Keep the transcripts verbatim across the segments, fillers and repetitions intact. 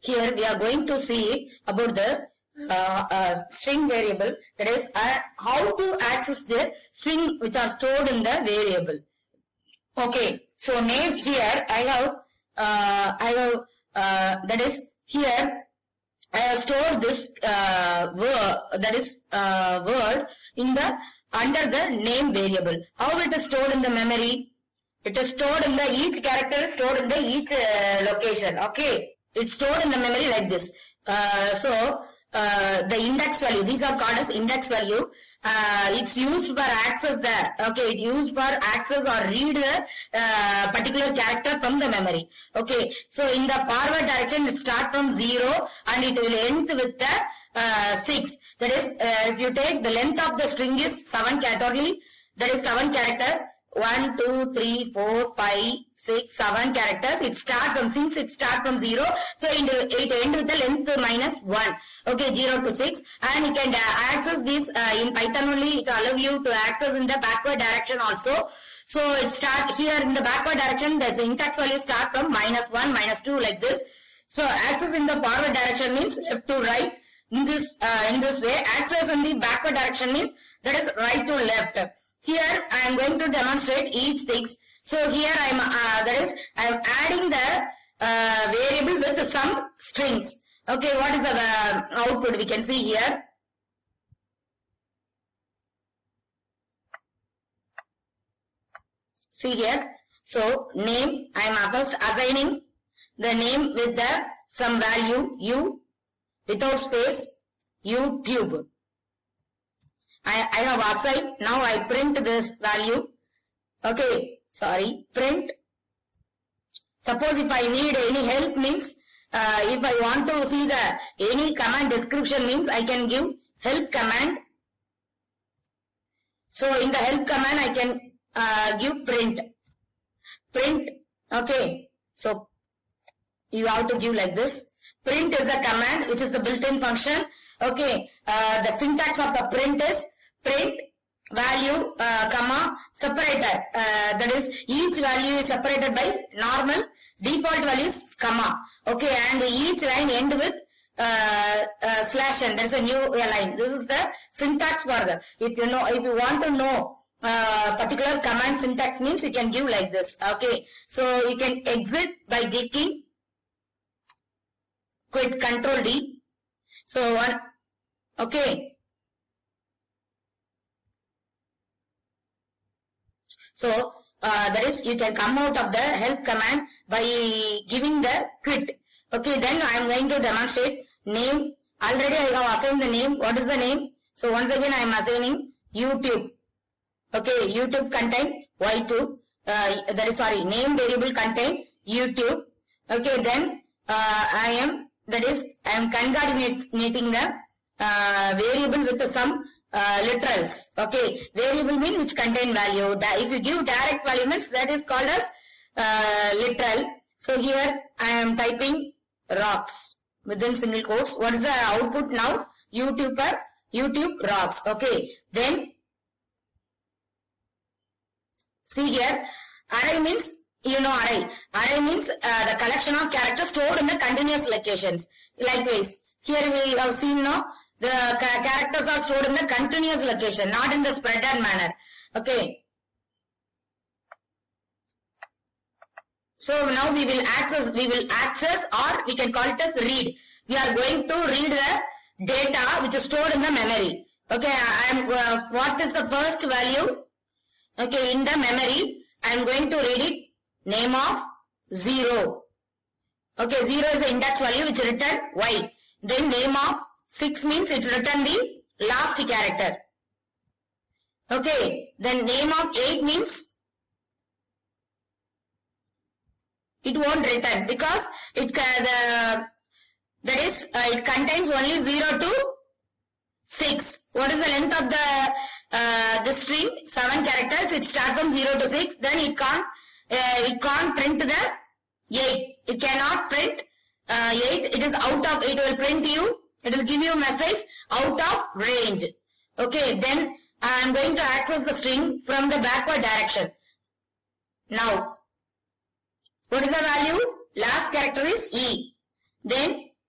here we are going to see about the uh, uh, string variable, that is uh, how to access the string which are stored in the variable. Okay, so name here I have uh, I have uh, that is here I have stored this uh, word, that is uh, word in the under the name variable. How it is stored in the memory? It is stored in the each character is stored in the each uh, location. Okay, it's stored in the memory like this. Uh, so uh, the index value, these are called as index value. Uh, it's used for access the, okay, it's used for access or read the uh, particular character from the memory. Okay, so in the forward direction it start from zero and it will end with the uh, six. That is, uh, if you take the length of the string is seven character, that is seven character. One, two, three, four, five, six, seven characters. It start from, since it start from zero, so it, it end with the length minus one. Okay, zero to six, and you can uh, access this uh, in Python only. It allow you to access in the backward direction also. So it start here in the backward direction. The syntax value start from minus one, minus two, like this. So access in the forward direction means left to right. In this uh, in this way, access in the backward direction means that is right to left. Here I am going to demonstrate each things. So here I am uh, that is I am adding the uh, variable with some strings. Okay, what is the uh, output we can see here? See here. So name I am first assigning the name with the some value u without space YouTube. I, I have assigned, now I print this value. Okay, sorry, print. Suppose if I need any help means, uh, if I want to see the any command description means I can give help command. So in the help command I can uh, give print. Print, okay. So you have to give like this. Print is a command which is the built-in function. Okay, uh, the syntax of the print is print value uh, comma separator, uh, that is each value is separated by normal, default value is comma. Okay, and each line end with uh, uh, slash n, there is a new line. This is the syntax for the, if you know, if you want to know uh, particular command syntax means you can give like this. Okay, so you can exit by clicking quit control D. So one, okay. So uh, that is you can come out of the help command by giving the quit. Okay, then I am going to demonstrate name. Already I have assigned the name. What is the name? So once again I am assigning YouTube. Okay, YouTube contain Y two. Uh, that is sorry, name variable contain YouTube. Okay, then uh, I am that is I am concatenating the uh, variable with some uh, literals. Okay, variable means which contain value. If you give direct value means that is called as uh, literal. So here I am typing rocks within single quotes. What is the output now? YouTuber, YouTube rocks. Okay, then see here, array means, you know array. Array means uh, the collection of characters stored in the continuous locations. Likewise, here we have seen now the ca characters are stored in the continuous location, not in the spreader manner. Okay. So now we will access, we will access or we can call it as read. We are going to read the data which is stored in the memory. Okay, I am, uh, what is the first value? Okay, in the memory, I am going to read it, name of zero. Okay, zero is the index value which is written Y. Then name of six means it's written the last character. Okay, then name of eight means it won't return because it uh, the that is uh, it contains only zero to six. What is the length of the uh, the string? Seven characters. It starts from zero to six. Then it can't uh, it can't print the eight. It cannot print uh, eight. It is out of. It will print you. It will give you a message out of range. Okay. Then I am going to access the string from the backward direction. Now, what is the value? Last character is E. Then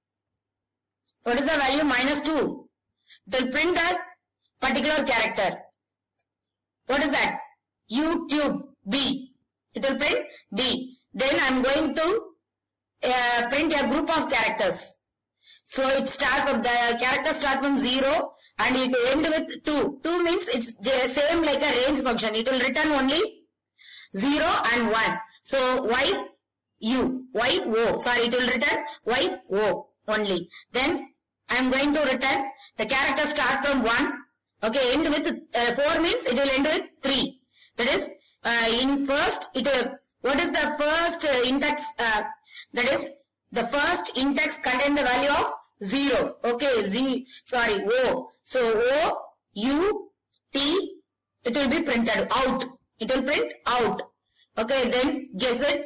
What is the value? Minus two. It will print a particular character. What is that? YouTube B. It will print B. Then I am going to uh, print a group of characters. So it start from the character start from zero and it end with two. two means it's same like a range function. It will return only zero and one. So Y U, Y O. Sorry, it will return Y O only. Then I am going to return the character start from one. Okay, end with uh, four means it will end with three. That is uh, in first it will, what is the first uh, index? Uh, that is the first index contain the value of zero. Okay, Z, sorry, O. So O, U, T, it will be printed out. It will print out. Okay, then guess it.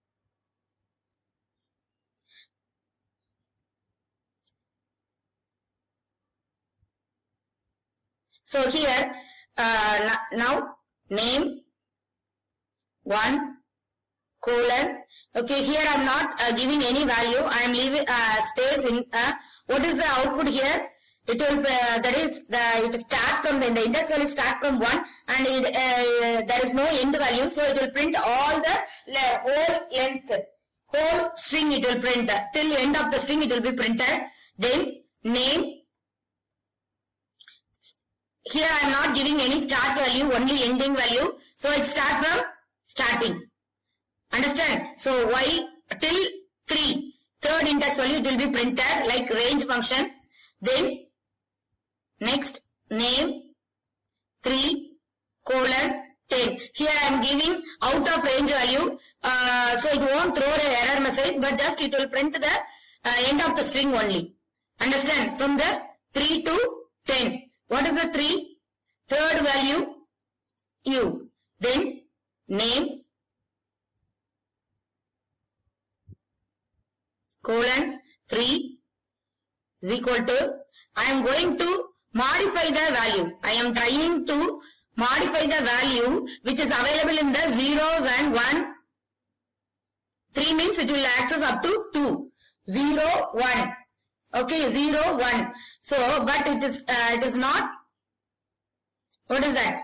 So here, uh, now name one colon. Okay, here I am not uh, giving any value. I am leaving uh, space in. Uh, what is the output here? It will uh, that is the it start from the, the index value start from one and it, uh, there is no end value. So it will print all the whole length, whole string. It will print till end of the string. It will be printed. Then name. Here I am not giving any start value, only ending value. So it start from starting. Understand? So Y till three, third index value it will be printed like range function. Then next name three colon ten. Here I am giving out of range value. Uh, so it won't throw an error message, but just it will print the uh, end of the string only. Understand? From the three to ten. What is the three? Third value U. Then name colon three is equal to, I am going to modify the value. I am trying to modify the value which is available in the zeros and one. three means it will access up to two. zero, one. Okay, zero, one. So, but it is, uh, it is not, what is that?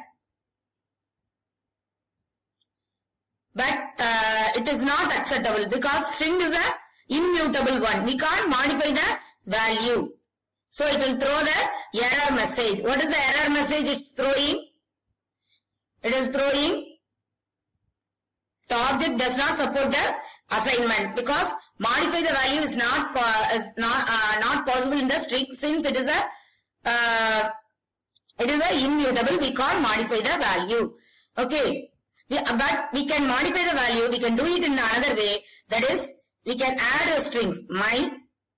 But uh, it is not acceptable because string is a immutable one. We can't modify the value. So it will throw the error message. What is the error message it's throwing? It is throwing the object does not support the assignment because modify the value is not uh, is not uh, not possible in the string since it is a uh, it is a immutable. We can't modify the value. Okay, we, but we can modify the value. We can do it in another way. That is, we can add the strings. My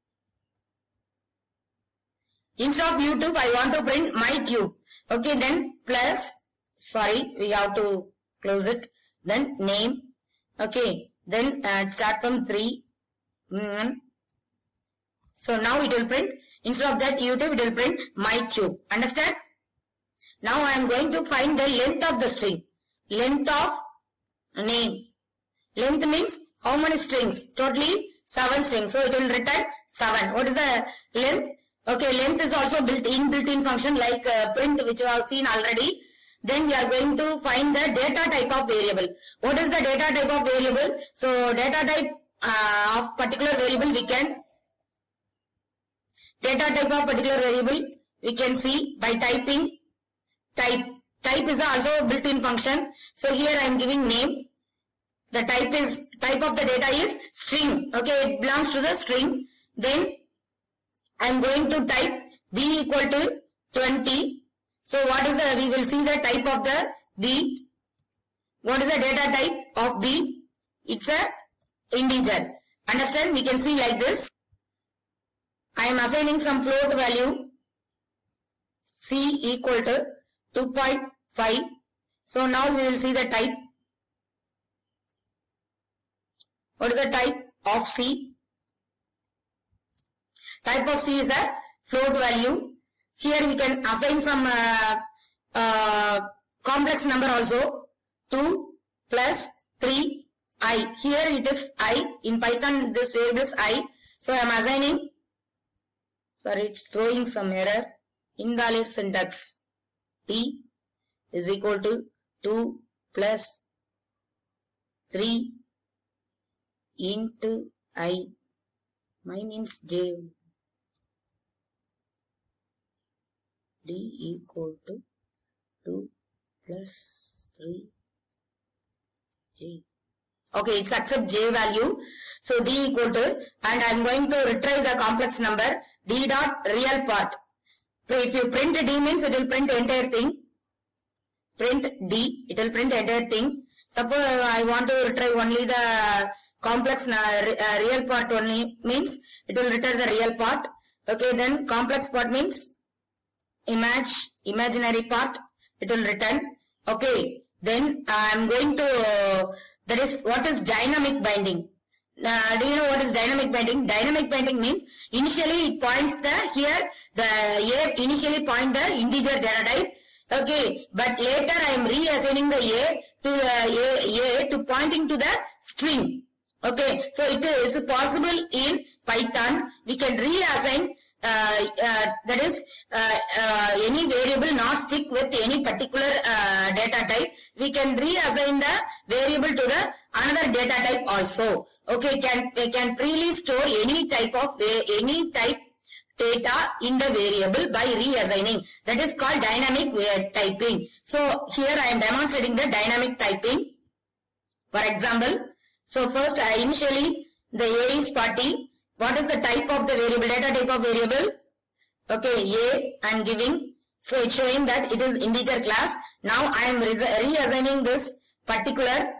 instead of YouTube, I want to print my tube. Okay, then plus. Sorry, we have to close it. Then name. Okay, then uh, start from three. Mm. So now it will print, instead of that YouTube, it will print my tube. Understand? Now I am going to find the length of the string. Length of name. Length means how many strings? Totally seven strings. So it will return seven. What is the length? Okay, length is also built in built-in function like uh, print, which you have seen already. Then we are going to find the data type of variable. What is the data type of variable? So data type uh, of particular variable we can data type of particular variable we can see by typing type. Type is also built-in function. So here I am giving name. The type is type of the data is string. Okay, it belongs to the string. Then I am going to type b equal to twenty. So what is the, we will see the type of the b. What is the data type of b? It's a integer. Understand? We can see like this. I am assigning some float value c equal to two point five. So now we will see the type. What is the type of c? Type of c is a float value. Here we can assign some uh, uh, complex number also. two plus three I. Here it is I. In Python this variable is I. So I am assigning sorry, it's throwing some error. Invalid syntax. D is equal to two plus three into I. Mine means J. D equal to two plus three J. Okay, it's accept J value. So D equal to, and I am going to retrieve the complex number D dot real part. So if you print D means it will print the entire thing. Print D, it will print the entire thing. Suppose I want to retrieve only the complex uh, real part only, means it will return the real part. Okay, then complex part means image, imaginary part, it will return. Okay, then I am going to, uh, that is what is dynamic binding. Uh, do you know what is dynamic binding? Dynamic binding means initially it points the, here the A initially point the integer data type. Okay, but later I am reassigning the A to the A, A to pointing to the string. Okay, so it is possible in Python. We can reassign uh, uh, that is uh, uh, any variable not stick with any particular uh, data type. We can reassign the variable to the another data type also. Okay, can can freely store any type of any type data in the variable by reassigning. That is called dynamic typing. So here I am demonstrating the dynamic typing. For example, so first I initially the A is forty. What is the type of the variable, data type of variable? Okay, A I am giving. So it's showing that it is integer class. Now I am reassigning this particular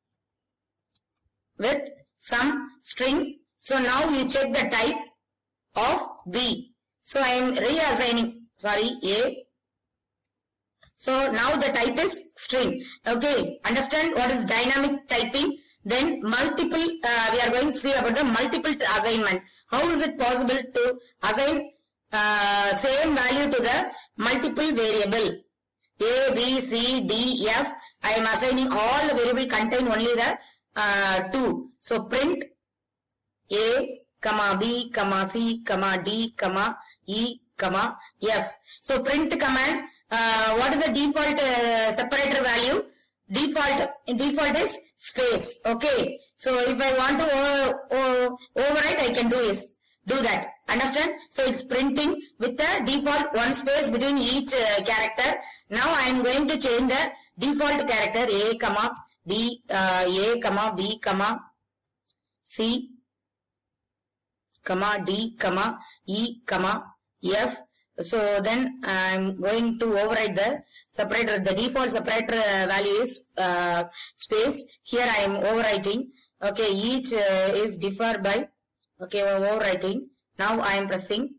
with some string. So now you check the type of B. So I am reassigning, sorry, A. So now the type is string. Okay, understand what is dynamic typing? Then multiple, uh, we are going to see about the multiple assignment. How is it possible to assign uh, same value to the multiple variable? A, B, C, D, F. I am assigning all the variable contain only the uh, two. So print A, comma B, comma C, comma D, comma E, comma F. So print command, uh, what is the default uh, separator value? Default, default is space. Okay. So if I want to uh, uh, overwrite, I can do is do that. Understand? So it's printing with the default one space between each uh, character. Now I am going to change the default character A, comma D, uh, A, comma B, comma C, comma D, comma E, comma F. So then I am going to override the separator. The default separator uh, value is uh, space. Here I am overwriting. Okay, each uh, is differ by. Okay, overwriting. Now I am pressing.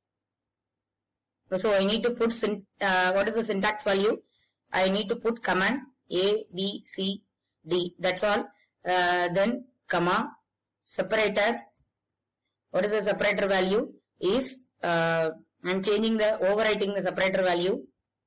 So I need to put uh, what is the syntax value? I need to put command A, B, C, D. That's all. Uh, then comma separator. What is the separator value? Is uh, I am changing the overwriting the separator value.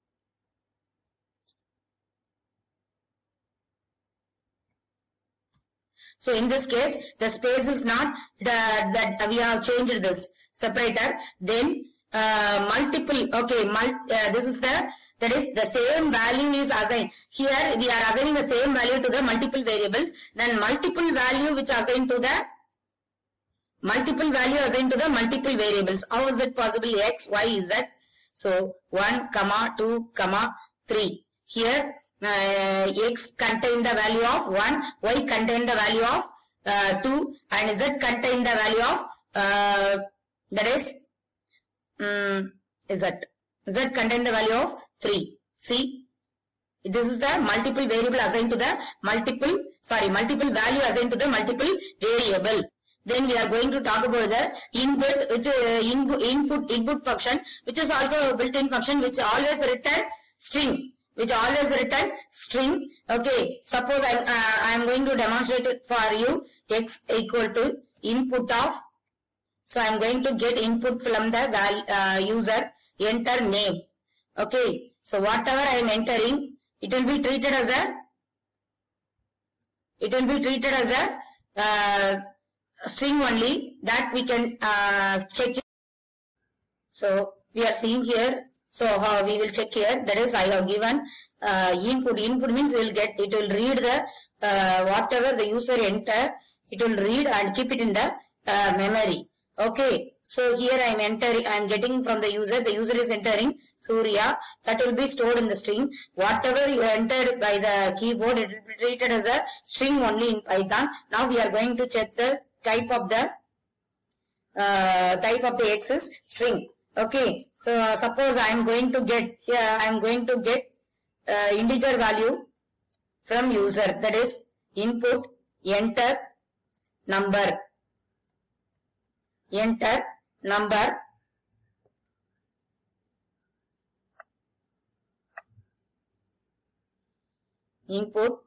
So in this case, the space is not the, that we have changed this separator. Then uh, multiple. Okay, mul uh, this is the that is the same value is assigned. Here we are assigning the same value to the multiple variables. Then multiple value which assigned to the multiple value assigned to the multiple variables. How is it possible? X, Y, Z. So one, comma, two, comma, three. Here uh, X contain the value of one, Y contain the value of uh, two, and Z contain the value of uh, that is um, Z. Z contain the value of three. See, this is the multiple variable assigned to the multiple, sorry, multiple value assigned to the multiple variable. Then we are going to talk about the input, which uh, input, input input function, which is also a built-in function which always return string, which always return string. Okay, suppose I uh, I am going to demonstrate it for you. X equal to input of. So I am going to get input from the val, uh, user. Enter name. Okay, so whatever I am entering, it will be treated as a. It will be treated as a. Uh, string only, that we can uh, check it. So we are seeing here. So how we will check here. That is, I have given uh, input. Input means we will get. It will read the uh, whatever the user enter. It will read and keep it in the uh, memory. Okay. So here I am entering. I am getting from the user. The user is entering Surya. That will be stored in the string. Whatever you entered by the keyboard, it will be treated as a string only in Python. Now we are going to check the type of the uh, type of the X is string. Okay. So uh, suppose I am going to get here. I am going to get uh, integer value from user. That is input enter number. Enter number. Input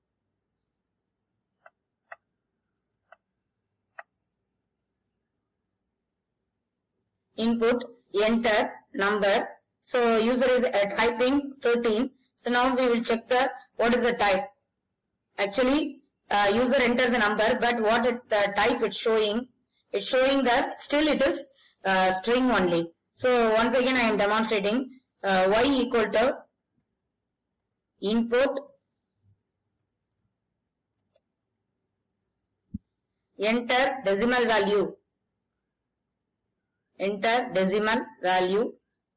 input enter number. So user is uh, typing thirteen. So now we will check the what is the type. Actually uh, user enter the number, but what it, the type it's showing, it's showing that still it is uh, string only. So once again I am demonstrating uh, y equal to input enter decimal value. Enter decimal value.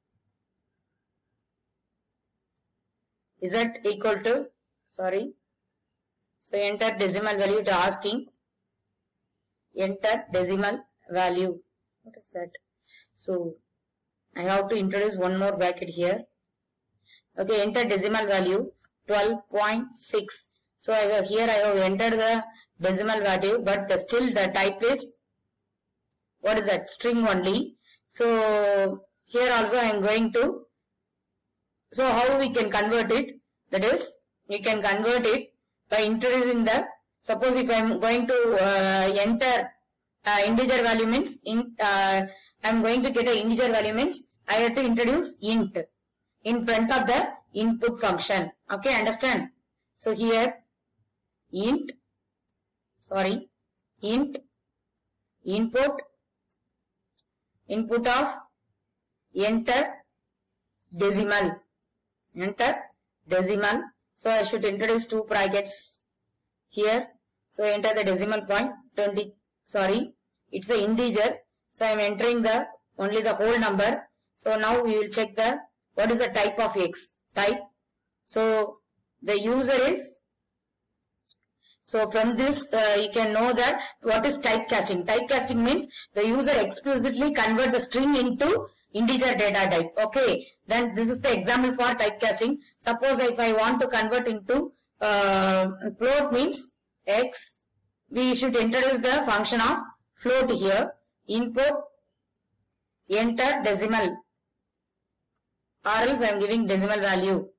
Is that equal to, sorry. So enter decimal value to asking. Enter decimal value. What is that? So I have to introduce one more bracket here. Okay, enter decimal value twelve point six. So I have, here I have entered the decimal value, but the still the type is, what is that? String only. So here also I am going to, so how we can convert it? That is, we can convert it by introducing the, suppose if I am going to uh, enter uh, integer value means, in, uh, I am going to get an integer value means, I have to introduce int in front of the input function. Okay, understand? So here int, sorry, int input, input of enter decimal, enter decimal. So I should introduce two brackets here. So enter the decimal point twenty, sorry, it's the integer. So I am entering the only the whole number. So now we will check the what is the type of X type. So the user is, so from this uh, you can know that what is typecasting. Typecasting means the user explicitly convert the string into integer data type. Okay, then this is the example for typecasting. Suppose if I want to convert into uh, float means X, we should introduce the function of float here. Input enter decimal, or else I am giving decimal value.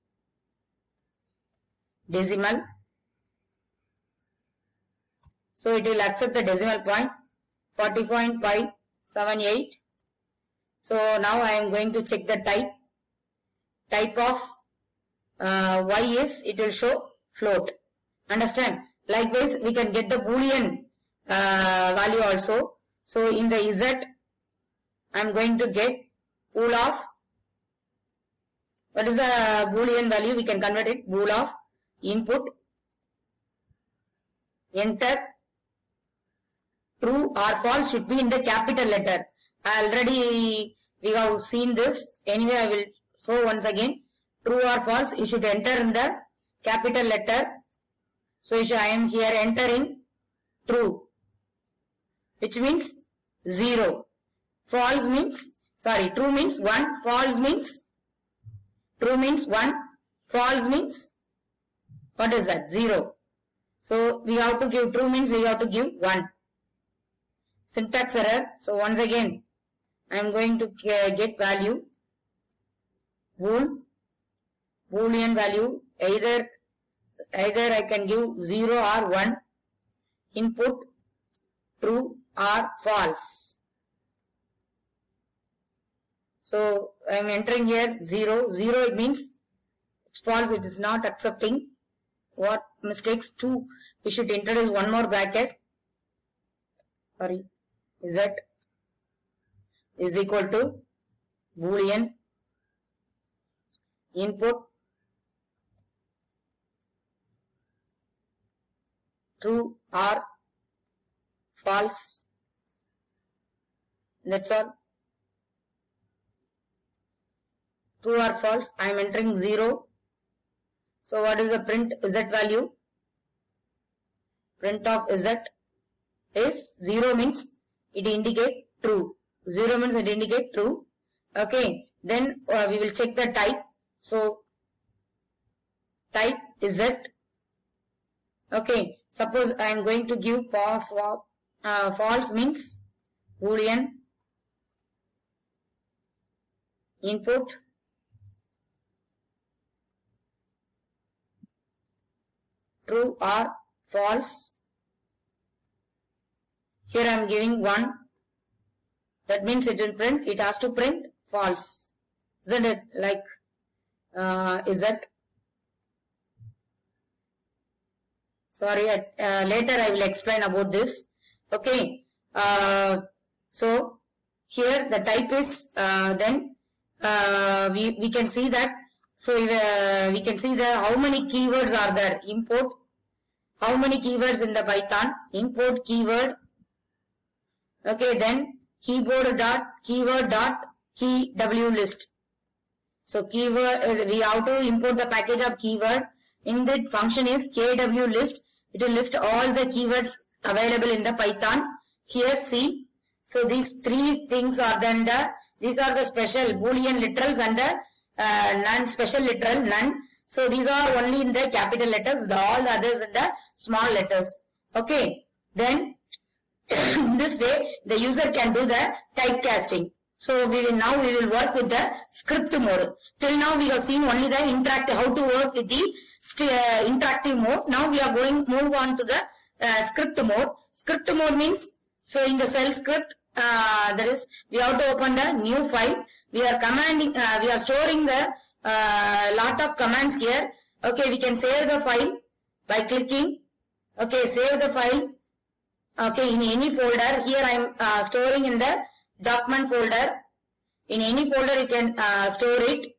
Decimal. So it will accept the decimal point forty point five seven eight. So now I am going to check the type. Type of uh, Y is, it will show float. Understand? Likewise, we can get the Boolean uh, value also. So in the Z, I am going to get bool of, what is the Boolean value? We can convert it, bool of input enter true or false should be in the capital letter. Already we have seen this. Anyway, I will show once again. True or false, you should enter in the capital letter. So I am here entering true, which means zero. False means, sorry, true means one, false means, true means one, false means, what is that? Zero. So we have to give true means we have to give one. Syntax error. So once again, I am going to get value, bool, boolean value, either either I can give zero or one, input true or false. So I am entering here zero. Zero it means it's false, it is not accepting. What mistakes? Two. We should introduce one more bracket. Sorry. Z is equal to Boolean input true or false. That's all. True or false. I am entering zero. So what is the print Z value? Print of Z is zero means it indicate true. zero means it indicate true. Okay. Then uh, we will check the type. So type is Z. Okay. Suppose I am going to give uh, false means Boolean input true or false. Here I am giving one. That means it will print, it has to print false. Isn't it? Like, uh, is that? Sorry, uh, later I will explain about this. Okay. Uh, so, here the type is, uh, then, uh, we, we can see that. So, uh, we can see the, how many keywords are there. Import. How many keywords in the Python? Import keyword. Okay, then keyboard dot keyword dot key w list. So keyword, uh, we have to import the package of keyword. In that function is kw list. It will list all the keywords available in the Python. Here see. So these three things are then the, these are the special Boolean literals and the uh, non-special literal none. So these are only in the capital letters, the all the others in the small letters. Okay. Then this way the user can do the typecasting. So we will now we will work with the script mode. Till now we have seen only the interactive, how to work with the uh, interactive mode. Now we are going move on to the uh, script mode. Script mode means, so in the shell script, uh, that is we have to open the new file. We are commanding, uh, we are storing the uh, lot of commands here. Okay, we can save the file by clicking. Okay, save the file. Okay, in any folder. Here I am uh, storing in the document folder. In any folder you can uh, store it.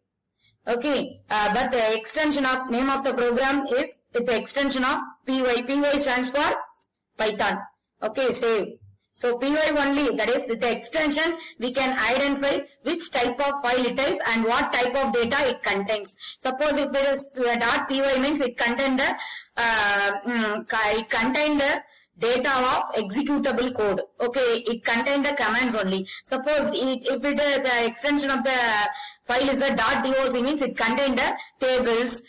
Okay, uh, but the extension of name of the program is with the extension of P Y. P Y stands for Python. Okay, save. So P Y only, that is with the extension we can identify which type of file it is and what type of data it contains. Suppose if it is .py means it contain the uh, it contain the data of executable code. Okay, it contains the commands only. Suppose it, if it is the extension of the file is a .doc means it contains the tables,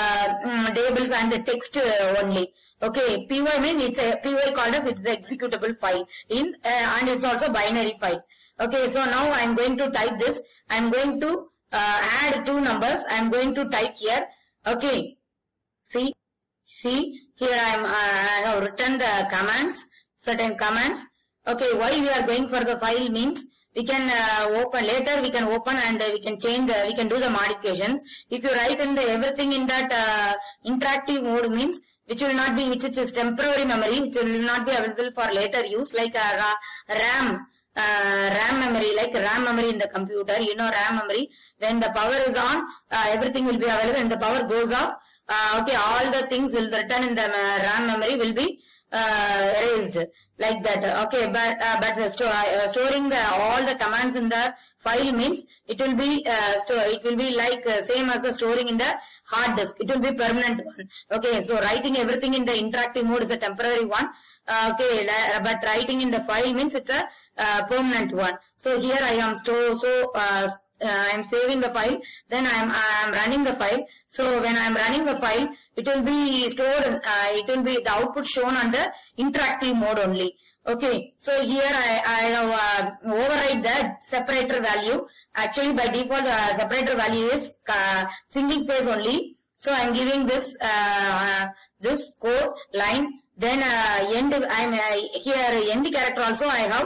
uh, tables and the text only. Okay, P Y means it's a P Y called as it's an executable file in uh, and it's also binary file. Okay, so now I am going to type this. I am going to uh, add two numbers. I am going to type here. Okay, see, see here I am. Uh, I have written the commands, certain commands. Okay, why we are going for the file means we can uh, open later. We can open and uh, we can change. The, we can do the modifications. If you write in the everything in that uh, interactive mode means, which will not be, which is temporary memory, which will not be available for later use, like a RAM, uh, RAM memory, like RAM memory in the computer. You know RAM memory. When the power is on, uh, everything will be available. When the power goes off, uh, okay, all the things will return in the uh, RAM memory will be uh, erased like that. Okay, but uh, but uh, sto uh, storing the all the commands in the file means it will be uh, store. It will be like uh, same as the storing in the hard disk. It will be permanent one. Okay, so writing everything in the interactive mode is a temporary one. Uh, okay, but writing in the file means it's a uh, permanent one. So here I am store. So uh, uh, I am saving the file. Then I am I am running the file. So when I am running the file, it will be stored. Uh, it will be the output shown on the interactive mode only. Okay, so here I, I have uh, override the separator value. Actually by default the separator value is uh, single space only. So I am giving this uh, this code line. Then uh, end I am uh, here end character also I have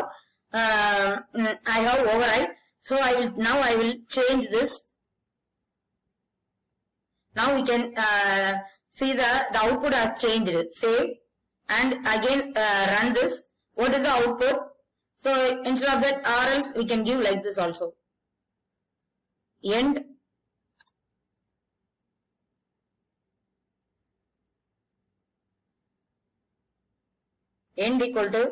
uh, I have override. So I will now I will change this. Now we can uh, see the the output has changed. Save and again uh, run this. What is the output? So instead of that or else we can give like this also. end end equal to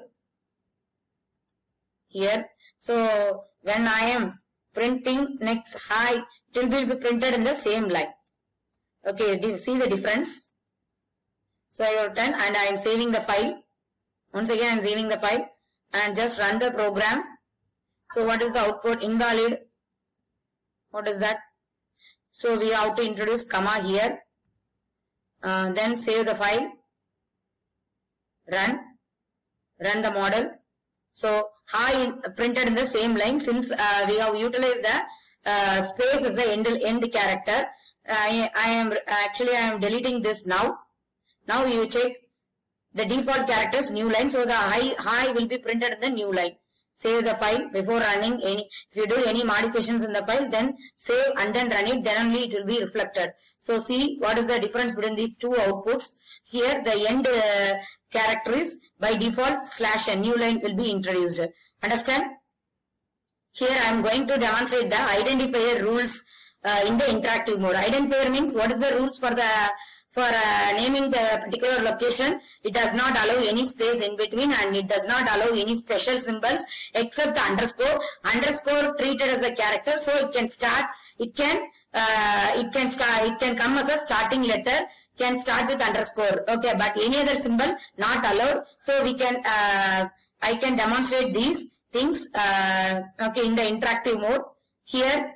here. So when I am printing next hi, it will be printed in the same line. Okay, do you see the difference? So I have done and I am saving the file. Once again I am saving the file and just run the program. So what is the output? Invalid. What is that? So we have to introduce comma here. Uh, then save the file. Run. Run the model. So hi in, printed in the same line since uh, we have utilized the uh, space as the end, end character. I, I am actually I am deleting this now. Now you check the default characters new line. So the hi hi will be printed in the new line. Save the file before running any. If you do any modifications in the file, then save and then run it. Then only it will be reflected. So see what is the difference between these two outputs. Here the end uh, character is by default slash a new line will be introduced. Understand? Here I am going to demonstrate the identifier rules uh, in the interactive mode. Identifier means what is the rules for the for uh, naming the particular location. It does not allow any space in between and it does not allow any special symbols except the underscore. Underscore treated as a character, so it can start. It can uh, it can start. It can come as a starting letter. Can start with underscore. Okay, but any other symbol not allowed. So we can uh, I can demonstrate these things. Uh, okay, in the interactive mode here.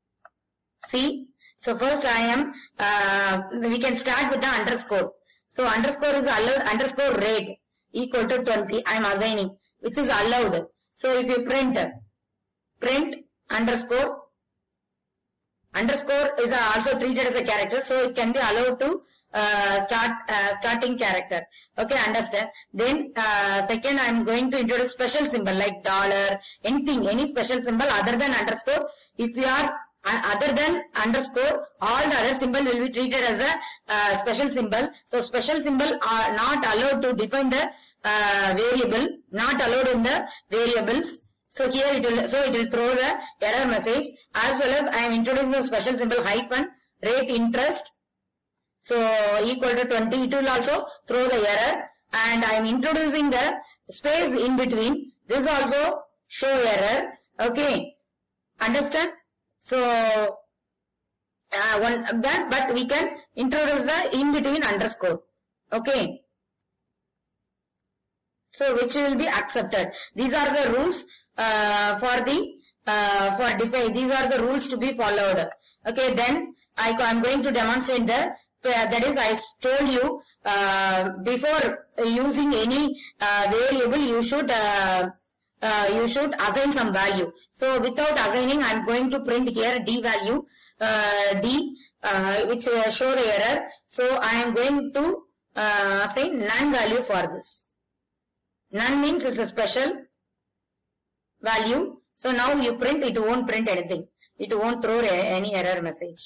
See. So first I am, uh, we can start with the underscore. So underscore is allowed, underscore rate equal to twenty. I am assigning, which is allowed. So if you print, print underscore, underscore is also treated as a character. So it can be allowed to uh, start, uh, starting character. Okay, understand. Then uh, second I am going to introduce special symbol like dollar, anything, any special symbol other than underscore. If you are And other than underscore, all the other symbol will be treated as a uh, special symbol. So special symbol are not allowed to define the uh, variable, not allowed in the variables. So here it will, so it will throw the error message, as well as I am introducing the special symbol hyphen rate interest. So equal to twenty, it will also throw the error, and I am introducing the space in between. This also show error. Okay, understand? So, uh, one that, but we can introduce the in between underscore. Okay. So, which will be accepted. These are the rules uh, for the uh, for define. These are the rules to be followed. Okay. Then I am going to demonstrate the uh, that is I told you uh, before using any uh, variable you should. Uh, Uh, you should assign some value. So without assigning, I am going to print here d value, uh, d, uh, which uh, show the error. So I am going to uh, assign none value for this. None means it's a special value. So now you print, it won't print anything. It won't throw a, any error message.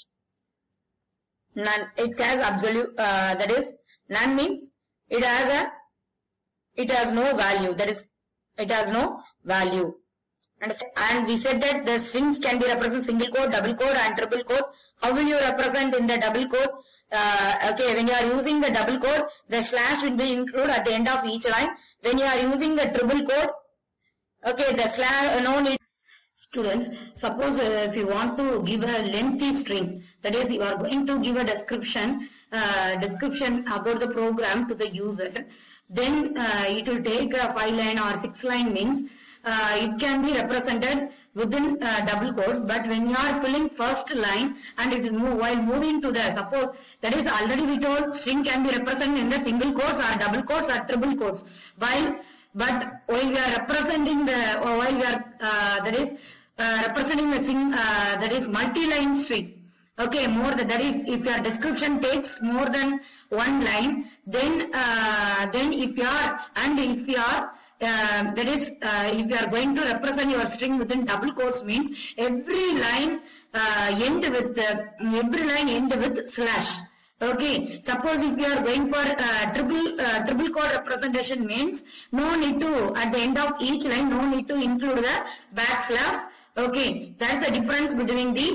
None. It has absolute. Uh, that is none means it has a. It has no value. That is. It has no value. Understand? And we said that the strings can be represented single quote, double quote and triple quote. How will you represent in the double quote? Uh, okay, when you are using the double quote, the slash will be included at the end of each line. When you are using the triple quote, okay, the slash, no need. Students, suppose uh, if you want to give a lengthy string, that is you are going to give a description, uh, description about the program to the user, then uh, it will take a five line or six line means uh, it can be represented within uh, double quotes, but when you are filling first line and it will move while moving to the, suppose that is already we told string can be represented in the single quotes or double quotes or triple quotes, while but while we are representing the or while we are uh, that is uh, representing the sing uh, that is multi-line string. Okay, more than that, if, if your description takes more than one line, then uh, then if you are and if you are uh, that is uh, if you are going to represent your string within double quotes means every line uh, end with uh, every line end with slash. Okay, suppose if you are going for uh, triple uh, triple quote representation means no need to at the end of each line no need to include the backslash. Okay, that's the difference between the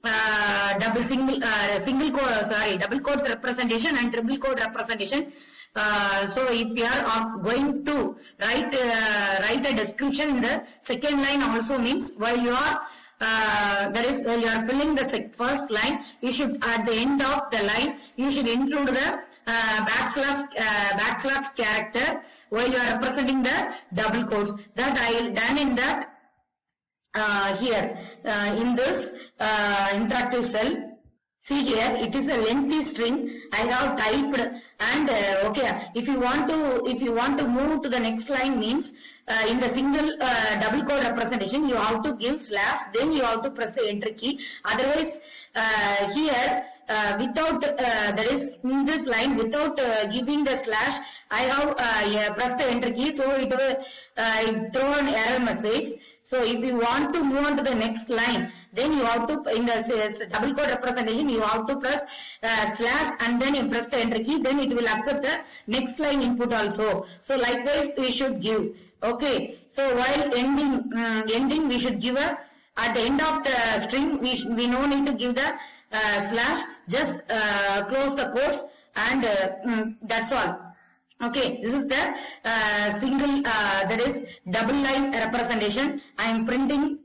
uh, double single uh, single code sorry double quotes representation and triple quote representation. Uh, so if you are going to write uh, write a description in the second line also means while you are uh, that is while you are filling the first line, you should at the end of the line you should include the uh, backslash uh, backslash character while you are representing the double quotes. That I done in that uh, here uh, in this uh, interactive cell. See here, it is a lengthy string I have typed, and uh, okay, if you want to if you want to move to the next line means uh, in the single uh, double quote representation you have to give slash, then you have to press the enter key. Otherwise uh, here uh, without uh, that is in this line without uh, giving the slash, I have uh, yeah, pressed the enter key, so it will uh, throw an error message. So if you want to move on to the next line, then you have to, in the double quote representation, you have to press uh, slash and then you press the enter key, then it will accept the next line input also. So likewise we should give. Okay. So while ending, um, ending we should give a, at the end of the string, we, we no need to give the uh, slash, just uh, close the quotes and uh, um, that's all. Okay, this is the uh, single, uh, that is double line representation. I am printing,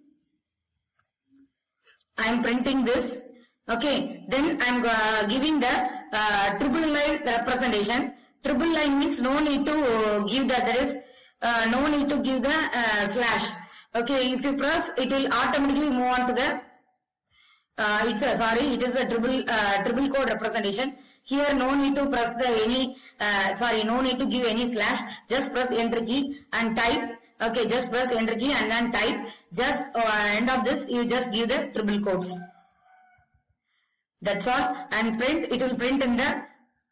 I am printing this. Okay, then I am uh, giving the uh, triple line representation. Triple line means no need to give the, there is uh, no need to give the uh, slash. Okay, if you press, it will automatically move on to the, uh, it's a, sorry, it is a triple, uh, triple code representation. Here no need to press the any, uh, sorry, no need to give any slash, just press enter key and type. Okay, just press enter key and then type. Just uh, end of this, you just give the triple quotes. That's all. And print, it will print in the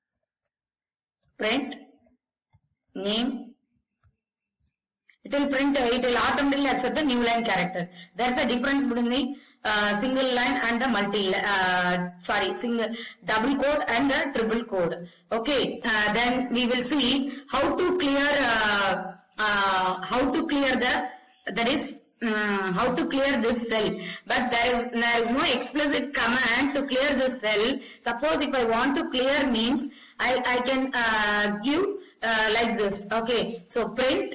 print name. It will print, uh, it will automatically accept the new line character. There's a difference between the uh, single line and the multi, uh, sorry, single double quote and the triple quote. Okay, uh, then we will see how to clear, uh, uh, how to clear the, that is, um, how to clear this cell. But there is, there is no explicit command to clear this cell. Suppose if I want to clear means, I, I can uh, give uh, like this. Okay, so print.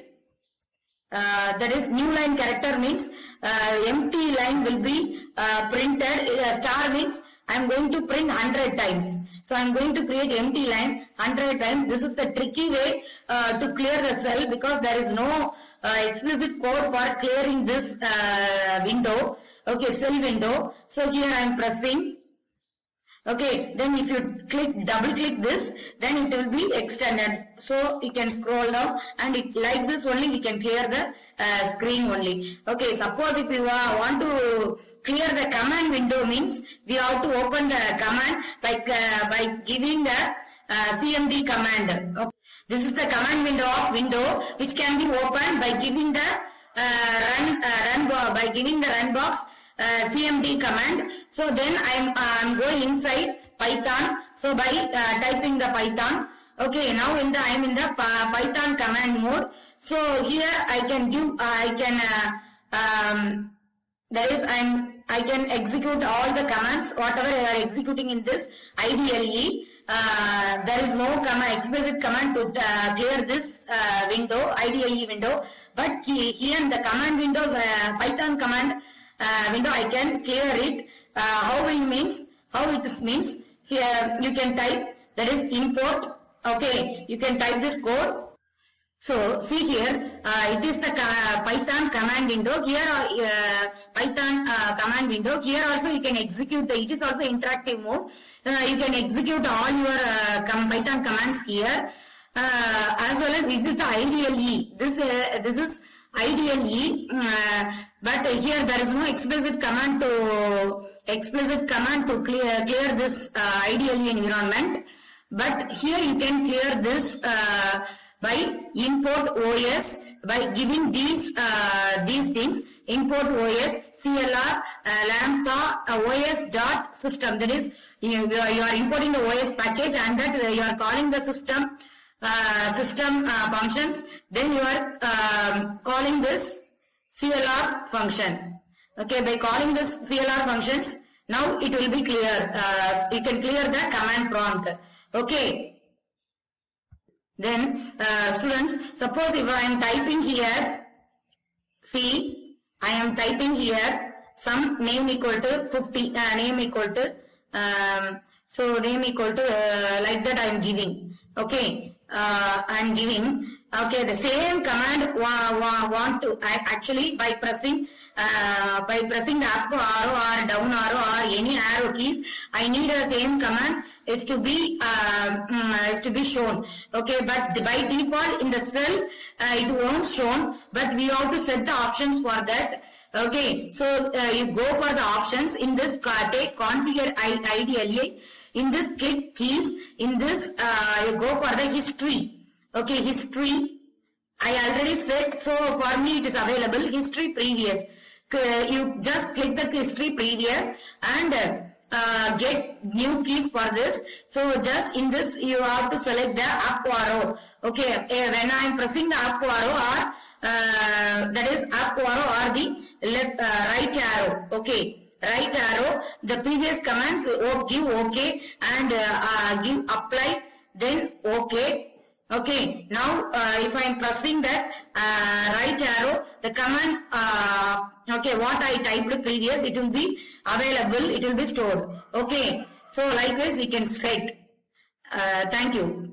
Uh, that is new line character means uh, empty line will be uh, printed. Uh, star means I am going to print one hundred times. So I am going to create empty line one hundred times. This is the tricky way uh, to clear the cell because there is no uh, explicit code for clearing this uh, window. Okay, cell window. So here I am pressing. Okay, then if you click, double click this, then it will be extended. So you can scroll down and it, like this only we can clear the uh, screen only. Okay, suppose if you uh, want to clear the command window means we have to open the command by, uh, by giving the uh, C M D command. Okay. This is the command window of window which can be opened by giving the uh, run, uh, run by giving the run box Uh, C M D command. So then I'm I'm going inside Python. So by uh, typing the Python. Okay, now in the I'm in the Python command mode. So here I can give uh, I can uh, um, that is I'm I can execute all the commands whatever I are executing in this I D L E. Uh, there is no command explicit command to uh, clear this uh, window I D L E window. But here in the command window uh, Python command Uh, window I can clear it. Uh, how it means, how it means, here you can type, that is import. Okay, you can type this code. So see here, uh, it is the uh, Python command window. Here uh, Python uh, command window. Here also you can execute the, it is also interactive mode. Uh, you can execute all your uh, com Python commands here. Uh, as well as this is the I D L E. This, uh, this is I D L E, uh, but here there is no explicit command to explicit command to clear clear this uh, I D L E environment. But here you can clear this uh, by import O S by giving these uh, these things. Import O S clr uh, lambda uh, O S dot system. That is you, you are importing the O S package and that uh, you are calling the system. Uh, system uh, functions, then you are um, calling this C L R function. Okay, by calling this C L R functions, Now it will be clear. Uh, you can clear the command prompt. Okay. Then uh, students, suppose if I am typing here, see, I am typing here some name equal to fifty, uh, name equal to, um, so name equal to, uh, like that I am giving. Okay, uh, I am giving. Okay, the same command wa wa want to actually by pressing uh, by pressing the up arrow or down arrow or any arrow keys, I need the same command is to be uh, is to be shown. Okay, but by default in the cell uh, it won't shown, but we have to set the options for that. Okay, so uh, you go for the options in this take configure I D L A. In this click keys, in this uh, you go for the history. Okay, history, I already said, so for me it is available, history previous. Uh, you just click the history previous and uh, get new keys for this. So just in this you have to select the up arrow. Okay, uh, when I am pressing the up arrow or uh, that is up arrow or the left uh, right arrow. Okay, right arrow, the previous commands will give okay and uh, uh, give apply, then okay. Okay, now uh, if I am pressing that uh, right arrow, the command, uh, okay, what I typed previous, it will be available, it will be stored. Okay, so likewise we can set. Uh, thank you.